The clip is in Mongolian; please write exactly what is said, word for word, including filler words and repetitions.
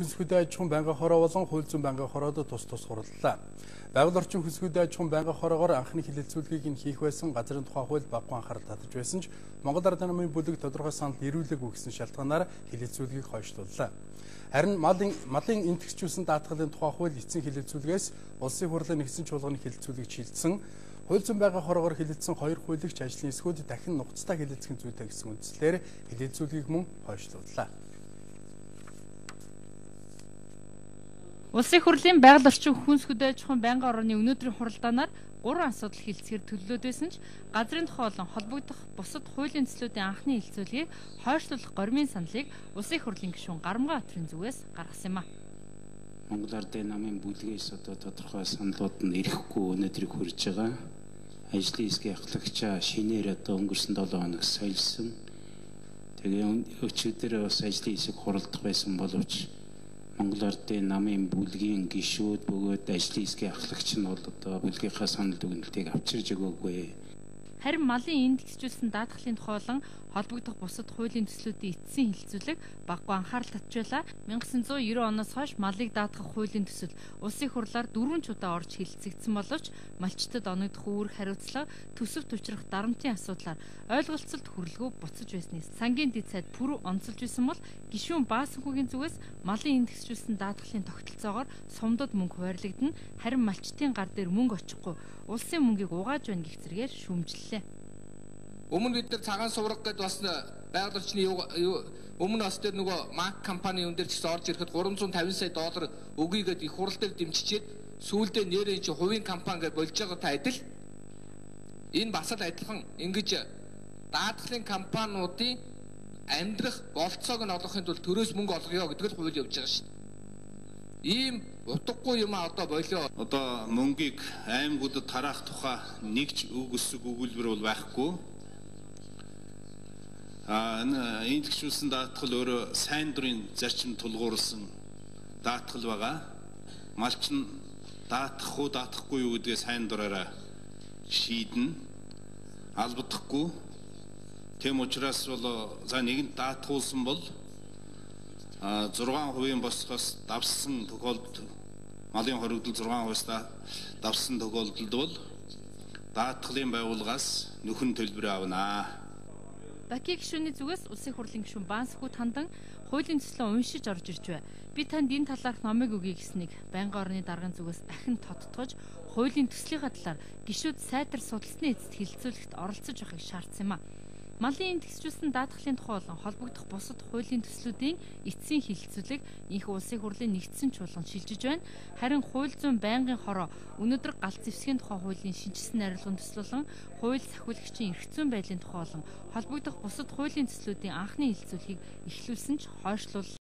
хүнсгүүдийн аж ахуйн байнгын хороо болон хууль зүйн байнгын хороодод тус тус хурлаа. Байгаль орчин хүнсгүүдийн аж ахуйн байнгын хороогоор анхны хилэлцүүлгийг нь хийх байсан газрын тухай хууль баггүй анхаарал татаж байсан ч Монгол Ард намын бүлэг тодорхой санал ирүүлээгүй гэсэн шалтгаанаар хилэлцүүлгийг хойшлууллаа. Харин малын малын энтгчүүлсэн даатгалын тухай хууль эцсийн хилэлцүүлгээс улсын хурлын нэгдсэн чуулганы хилэлцүүлгийг шилжсэн. Хууль зүйн байнгын хороогоор хилэлцсэн хоёр хуулийн ажлын эсгүүд дахин нухацтай хилэлцэх зүйтэй гэсэн үндслээр хилэлцүүлгийг мөн хойшлууллаа. Улсын хурлын байгаль орчин хүнсгүүдийн аж ахуйн байнгын орны өнөөдрийн хуралдаанаар гурван асуудал хилцэхээр төлөвлөд байсан ч газрын тухай болон холбогдох бусад хуулийн төслүүдийн анхны хилцүүлгийг хойшлуулах гормын саналыг улсын хурлын гишүүн Гарамгай Батрын зүгээс гаргасан юм а. Монгол Ардын намын бүлгээс одоо тодорхой саналууд нь ирэхгүй өнөөдрийг хүрж байгаа. Ажлын хэсгийн ахлагчаа шинээр одоо өнгөрсөн долоо хоног солисон. Тэгээ өчигдөр бас ажлын хэсэг хуралдах байсан боловч Монгол Ардын намын бүлгийн гишүүд бөгөөд ажлын хэсгийн ахлагч нь бол одоо бүлгийнхаа санал дүгнэлтийг авчирж өгөөгүй. Харин малын эндгсжүүлсэн даатгалын тухай болон холбогдох бусад хуулийн төслүүдийн эцсийн хилцүүлэг баггүй анхаарал татжуулаа. мянга девять жүз девяносто оноос хойш малыг даатгах хуулийн төсөл улсын хурлаар дөрвөн ч удаа орж хилцэгдсэн боловч малчтад оногдох үүрэг хариуцлага төсөвт учрах дарамтын асуудлаар ойлголцолд хүрлгүй буцаж байсныг сангийн дэд сайд пүрэв онцолж байсан бол гишүүн Баасанхүүгийн зүгээс малын эндгсжүүлсэн даатгалын тогтолцоогоор сумдад мөнгө хуваарлагдана, харин малчтын гар дээр мөнгө очихгүй улсын мөнгийг угааж байна гэх зэргээр шүүмжлэлээ. Өмнө бид нар цагаан сувраг гэдээ бас байгаль орчны өмнө бас тэр нөгөө Мак компани юм дээр ч гэсэн орж ирэхэд гурван зуун тавин сая доллар өгье гэдээ их хурал дээр дэмжичээд сүүлдээ нэрээ чи хувийн компани гэж болж байгаа та адил энэ бас л адилхан ингэж даатгалын компаниудын амьдрах болцоог нь олохын тулд төрөөс мөнгө олгоё гэдэг л хууль явж байгаа шүү дээ. Ийм утгагүй юм а одоо болоо. Одоо мөнгийг аймагуудад тараах тухай нэг ч үг өсөг өгүүлбэр бол байхгүй. А энэ эндгчүүлсэн даатгал өөрөө сайн дурын зарчим тулгуурласан даатгал байгаа. Малч нь даатгах уу даатгахгүй юу гэдгээ сайн дураараа шийднэ. Албадахгүй. Тэм учраас бол за нэгэн даатгуулсан бол зургаан хувийн босгоос давсан тохиолдолд малын хоригдол зургаан хувиас давсан тохиолдолд бол даатгалын байгууллагаас нөхөн төлбөр авна. Баки гишүүний зүгээс улсын хурлын гишүүн Баасанхүүд хандан хуулийн төслөө уншиж орж ирж бай. Би танд энэ талаарх номыг өгье гэснийг байнгын орны даргын зүгээс дахин тодтогч хуулийн төслийнхаа талаар гишүүд сайтар судалсны эцэст хилцүүлэхт оролцож байхыг шаардсан юм а. Малын эндгсжүүлсэн даатгалын тухай болон холбогдох бусад хуулийн төслүүдийн эцсийн хилцүүлэг инх улсын хурлын нэгдсэн чуулганд шилжиж байна. Харин хууль зүйн байнгын хороо өнөөдөр галт зэвсгийн тухай хуулийн шинжилсэн найруулгын төсөл болон хууль сахиулагчийн эрх зүйн байдлын тухай болон холбогдох бусад хуулийн төслүүдийн анхны хилцүүлгийг эхлүүлсэн ч хойшлууллаа.